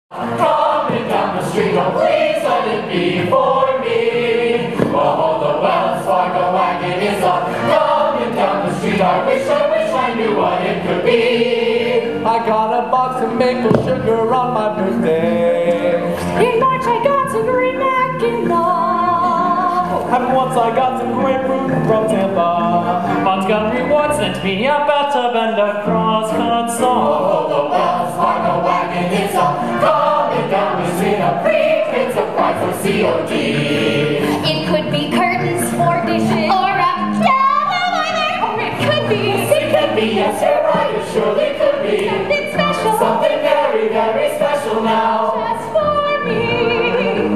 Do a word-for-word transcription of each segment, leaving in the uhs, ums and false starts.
Coming down the street, oh please let it be for me. Oh, the Wells Fargo wagon is up, coming down the street. I wish, I wish I knew what it could be. I got a box of maple sugar on my birthday. In March I got some green mackinac. And once I got some grapefruit from Tampa. Mom's got rewards sent me a bathtub and a cross-cut song. Oh, the Wells Fargo wagon is up, coming down the street. A pre-print surprise for C O D. It could be curtains or dishes or a down or it could be. It could be, yes, you're right, it surely could be. Something special. Something very, very special now. Just for me.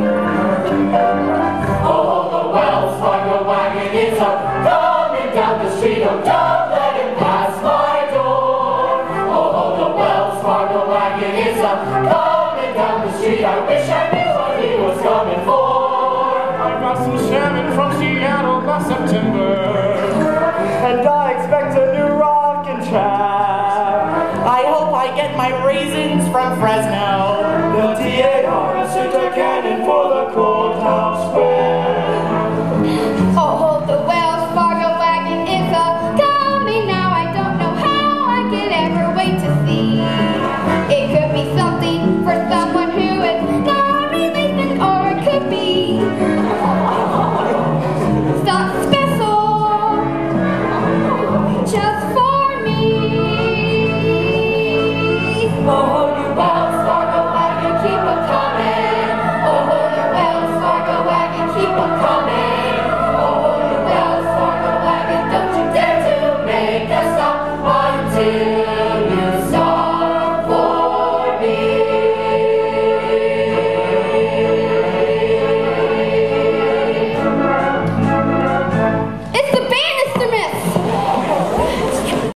Oh, the Wells Fargo wagon is up, coming down the street. Oh, don't let him pass my door. Oh, the Wells Fargo wagon is up, coming down the street. I wish I knew what he was coming for. I got some salmon from Seattle last September. And I expect a new rockin' chair. I hope I get my raisins from Fresno. The T A R has sent a cannon for the courthouse square.